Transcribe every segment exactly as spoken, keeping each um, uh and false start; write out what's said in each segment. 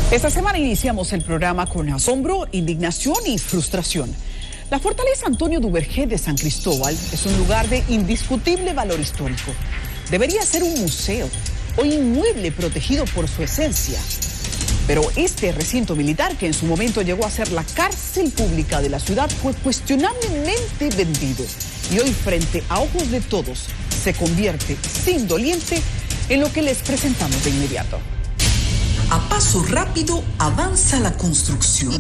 Esta semana iniciamos el programa con asombro, indignación y frustración. La Fortaleza Antonio Duvergé de San Cristóbal es un lugar de indiscutible valor histórico. Debería ser un museo o inmueble protegido por su esencia. Pero este recinto militar, que en su momento llegó a ser la cárcel pública de la ciudad, fue cuestionablemente vendido. Y hoy, frente a ojos de todos, se convierte, sin doliente, en lo que les presentamos de inmediato. A paso rápido avanza la construcción.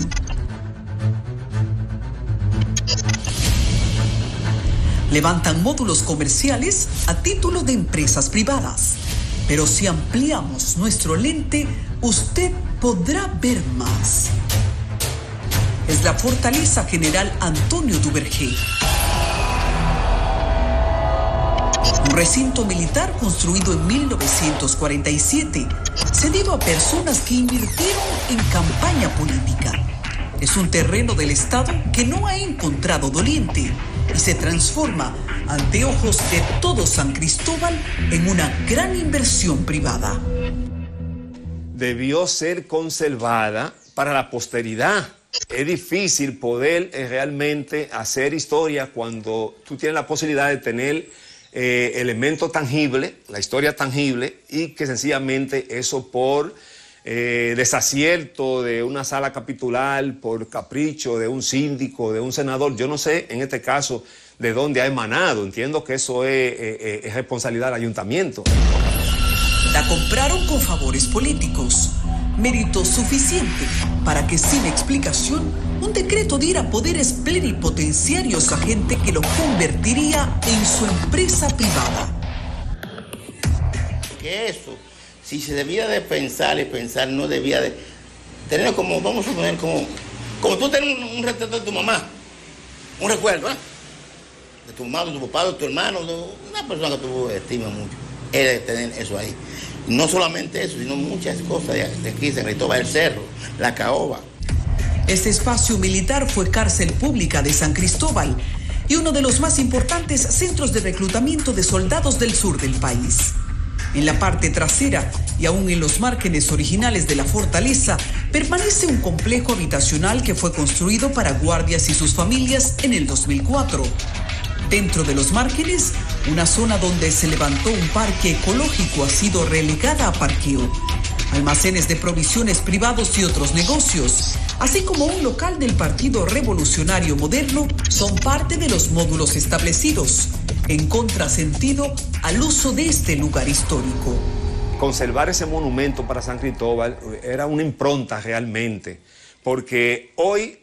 Levantan módulos comerciales a título de empresas privadas. Pero si ampliamos nuestro lente, usted podrá ver más. Es la Fortaleza General Antonio Duvergé. Un recinto militar construido en mil novecientos cuarenta y siete, cedido a personas que invirtieron en campaña política. Es un terreno del Estado que no ha encontrado doliente y se transforma ante ojos de todo San Cristóbal en una gran inversión privada. Debió ser conservada para la posteridad. Es difícil poder eh, realmente hacer historia cuando tú tienes la posibilidad de tener eh, elementos tangibles, la historia tangible, y que sencillamente eso por eh, desacierto de una sala capitular, por capricho de un síndico, de un senador, yo no sé en este caso de dónde ha emanado. Entiendo que eso es, eh, es responsabilidad del ayuntamiento. La compraron con favores políticos, mérito suficiente para que sin explicación un decreto diera poderes plenipotenciarios a gente que lo convertiría en su empresa privada. Que eso, si se debía de pensar y pensar, no debía de tener como, vamos a poner como, como tú tienes un, un retrato de tu mamá, un recuerdo, ¿eh? De tu mamá, de tu papá, de tu hermano, de una persona que tú estimas mucho. Él debe tener eso ahí. Y no solamente eso, sino muchas cosas de, de aquí, San Cristóbal, el Cerro, la Caoba. Este espacio militar fue cárcel pública de San Cristóbal y uno de los más importantes centros de reclutamiento de soldados del sur del país. En la parte trasera y aún en los márgenes originales de la fortaleza permanece un complejo habitacional que fue construido para guardias y sus familias en el dos mil cuatro. Dentro de los márgenes, una zona donde se levantó un parque ecológico ha sido relegada a parqueo. Almacenes de provisiones privados y otros negocios, así como un local del Partido Revolucionario Moderno, son parte de los módulos establecidos, en contrasentido al uso de este lugar histórico. Conservar ese monumento para San Cristóbal era una impronta realmente, porque hoy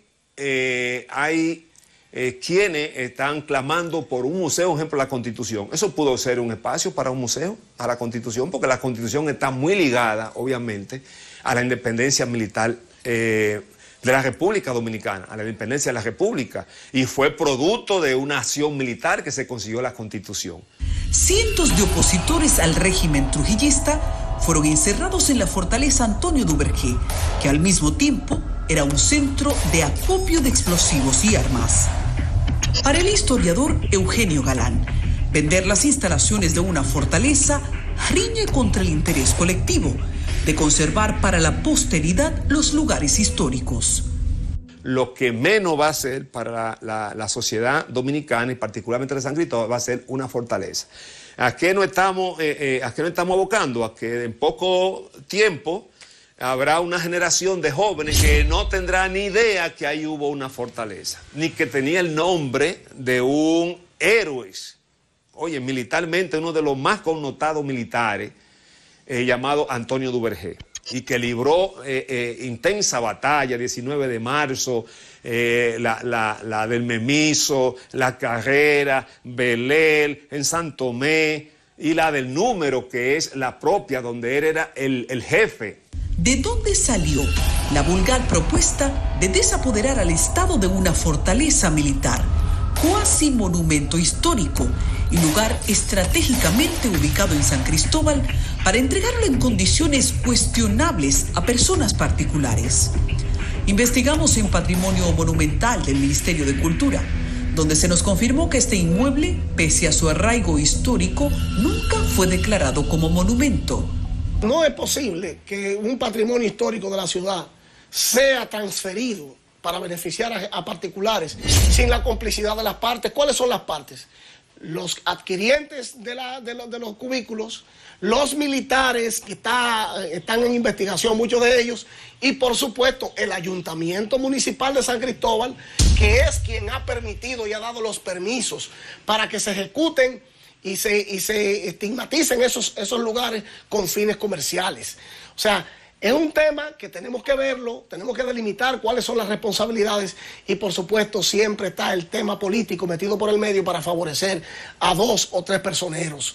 eh, hay eh, quienes están clamando por un museo, por ejemplo, la Constitución. Eso pudo ser un espacio para un museo, a la Constitución, porque la Constitución está muy ligada, obviamente, a la independencia militar eh, de la República Dominicana, a la independencia de la República, y fue producto de una acción militar que se consiguió la Constitución. Cientos de opositores al régimen trujillista fueron encerrados en la Fortaleza Antonio Duvergé, que al mismo tiempo era un centro de acopio de explosivos y armas. Para el historiador Eugenio Galán, vender las instalaciones de una fortaleza riñe contra el interés colectivo de conservar para la posteridad los lugares históricos. Lo que menos va a ser para la, la, la sociedad dominicana y particularmente de San Cristóbal va a ser una fortaleza. ¿A qué nos estamos, eh, eh, a qué nos estamos abocando? A que en poco tiempo habrá una generación de jóvenes que no tendrá ni idea que ahí hubo una fortaleza, ni que tenía el nombre de un héroe. Oye, militarmente uno de los más connotados militares, eh, llamado Antonio Duvergé, y que libró eh, eh, intensa batalla, diecinueve de marzo, eh, la, la, la del Memiso, la Carrera, Belel, en San Tomé, y la del Número, que es la propia, donde él era el, el jefe. ¿De dónde salió la vulgar propuesta de desapoderar al Estado de una fortaleza militar, cuasi monumento histórico y lugar estratégicamente ubicado en San Cristóbal, para entregarlo en condiciones cuestionables a personas particulares? Investigamos en Patrimonio Monumental del Ministerio de Cultura, donde se nos confirmó que este inmueble, pese a su arraigo histórico, nunca fue declarado como monumento. No es posible que un patrimonio histórico de la ciudad sea transferido para beneficiar a, a particulares sin la complicidad de las partes. ¿Cuáles son las partes? Los adquirientes de, la, de, lo, de los cubículos, los militares que está, están en investigación, muchos de ellos, y por supuesto el Ayuntamiento Municipal de San Cristóbal, que es quien ha permitido y ha dado los permisos para que se ejecuten y se, y se estigmaticen esos, esos lugares con fines comerciales. O sea, es un tema que tenemos que verlo, tenemos que delimitar cuáles son las responsabilidades y por supuesto siempre está el tema político metido por el medio para favorecer a dos o tres personeros.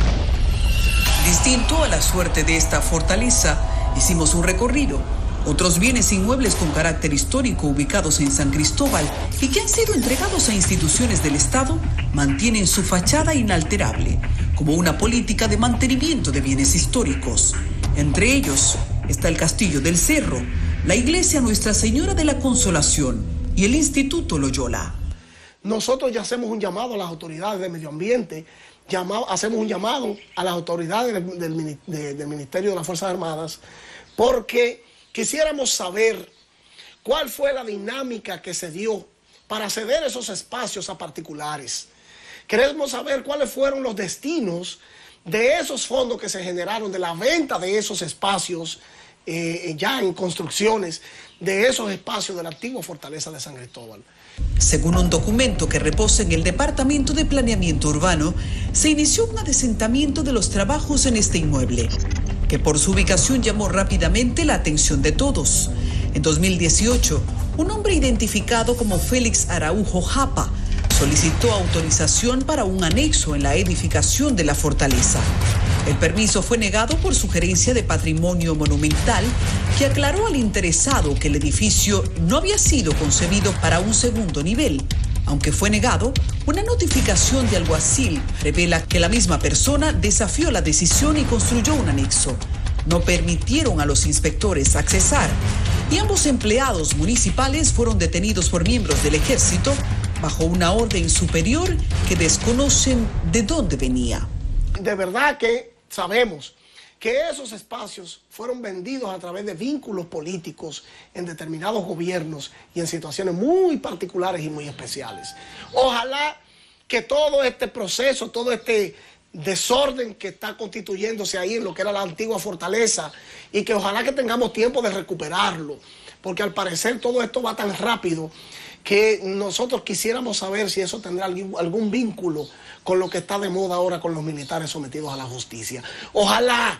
Distinto a la suerte de esta fortaleza, hicimos un recorrido. Otros bienes inmuebles con carácter histórico ubicados en San Cristóbal y que han sido entregados a instituciones del Estado mantienen su fachada inalterable, como una política de mantenimiento de bienes históricos. Entre ellos está el Castillo del Cerro, la Iglesia Nuestra Señora de la Consolación y el Instituto Loyola. Nosotros ya hacemos un llamado a las autoridades de medio ambiente, llamado, hacemos un llamado a las autoridades del, del, de, del Ministerio de las Fuerzas Armadas, porque quisiéramos saber cuál fue la dinámica que se dio para ceder esos espacios a particulares. Queremos saber cuáles fueron los destinos de esos fondos que se generaron, de la venta de esos espacios eh, ya en construcciones, de esos espacios de la antigua fortaleza de San Cristóbal. Según un documento que reposa en el Departamento de Planeamiento Urbano, se inició un adesentamiento de los trabajos en este inmueble, que por su ubicación llamó rápidamente la atención de todos. En dos mil dieciocho, un hombre identificado como Félix Araujo Japa solicitó autorización para un anexo en la edificación de la fortaleza. El permiso fue negado por Sugerencia de Patrimonio Monumental, que aclaró al interesado que el edificio no había sido concebido para un segundo nivel. Aunque fue negado, una notificación de alguacil revela que la misma persona desafió la decisión y construyó un anexo. No permitieron a los inspectores accesar y ambos empleados municipales fueron detenidos por miembros del ejército bajo una orden superior que desconocen de dónde venía. De verdad que sabemos que esos espacios fueron vendidos a través de vínculos políticos en determinados gobiernos y en situaciones muy particulares y muy especiales. Ojalá que todo este proceso, todo este desorden que está constituyéndose ahí en lo que era la antigua fortaleza y que ojalá que tengamos tiempo de recuperarlo, porque al parecer todo esto va tan rápido que nosotros quisiéramos saber si eso tendrá algún, algún vínculo con lo que está de moda ahora con los militares sometidos a la justicia. Ojalá,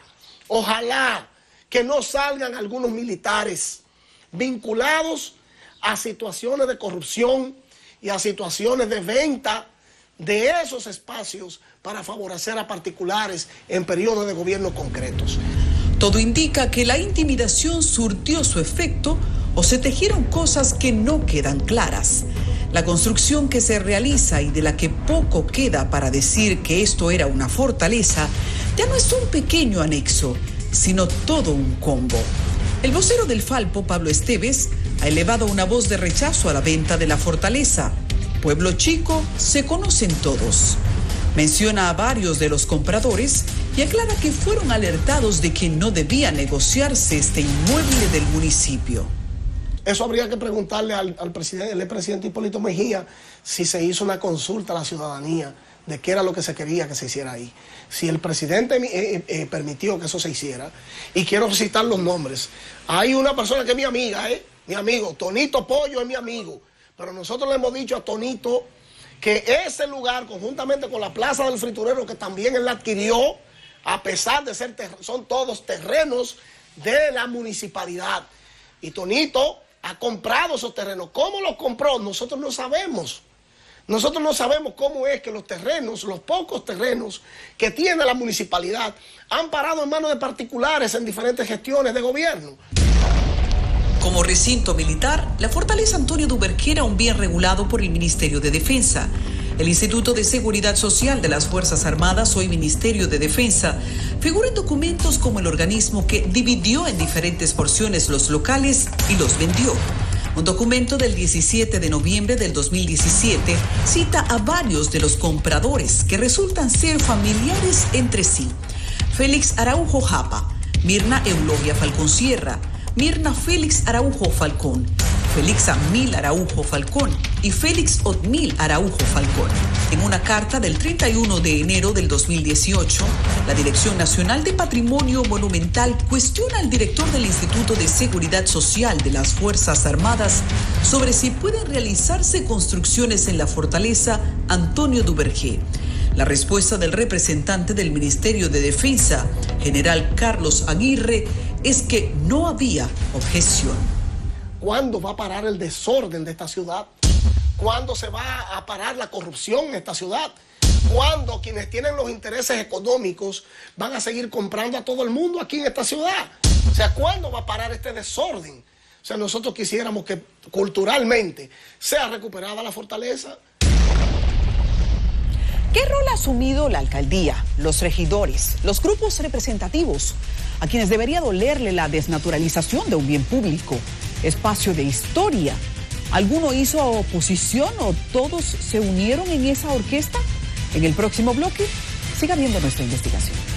ojalá que no salgan algunos militares vinculados a situaciones de corrupción y a situaciones de venta de esos espacios para favorecer a particulares en periodos de gobierno concretos. Todo indica que la intimidación surtió su efecto o se tejieron cosas que no quedan claras. La construcción que se realiza y de la que poco queda para decir que esto era una fortaleza, ya no es un pequeño anexo, sino todo un combo. El vocero del Falpo, Pablo Esteves, ha elevado una voz de rechazo a la venta de la fortaleza. Pueblo chico, se conocen todos. Menciona a varios de los compradores y aclara que fueron alertados de que no debía negociarse este inmueble del municipio. Eso habría que preguntarle al, al presidente, el expresidente Hipólito Mejía, si se hizo una consulta a la ciudadanía de qué era lo que se quería que se hiciera ahí. Si el presidente eh, eh, permitió que eso se hiciera. Y quiero citar los nombres. Hay una persona que es mi amiga, ¿eh? Mi amigo, Tonito Pollo es mi amigo. Pero nosotros le hemos dicho a Tonito que ese lugar, conjuntamente con la Plaza del Friturero, que también él la adquirió, a pesar de ser, son todos terrenos de la municipalidad. Y Tonito ha comprado esos terrenos. ¿Cómo los compró? Nosotros no sabemos. Nosotros no sabemos cómo es que los terrenos, los pocos terrenos que tiene la municipalidad, han parado en manos de particulares en diferentes gestiones de gobierno. Como recinto militar, la Fortaleza Antonio Duvergé era un bien regulado por el Ministerio de Defensa. El Instituto de Seguridad Social de las Fuerzas Armadas, hoy Ministerio de Defensa, figura en documentos como el organismo que dividió en diferentes porciones los locales y los vendió. Un documento del diecisiete de noviembre del dos mil diecisiete cita a varios de los compradores que resultan ser familiares entre sí. Félix Araujo Japa, Mirna Eulogia Falcón Sierra, Mirna Félix Araujo Falcón, Félix Amil Araujo Falcón y Félix Otmil Araujo Falcón. En una carta del treinta y uno de enero del dos mil dieciocho, la Dirección Nacional de Patrimonio Monumental cuestiona al director del Instituto de Seguridad Social de las Fuerzas Armadas sobre si pueden realizarse construcciones en la fortaleza Antonio Duvergé. La respuesta del representante del Ministerio de Defensa, general Carlos Aguirre, es que no había objeción. ¿Cuándo va a parar el desorden de esta ciudad? ¿Cuándo se va a parar la corrupción en esta ciudad? ¿Cuándo quienes tienen los intereses económicos van a seguir comprando a todo el mundo aquí en esta ciudad? O sea, ¿cuándo va a parar este desorden? O sea, nosotros quisiéramos que culturalmente sea recuperada la fortaleza. ¿Qué rol ha asumido la alcaldía, los regidores, los grupos representativos, a quienes debería dolerle la desnaturalización de un bien público, espacio de historia? ¿Alguno hizo oposición o todos se unieron en esa orquesta? En el próximo bloque, siga viendo nuestra investigación.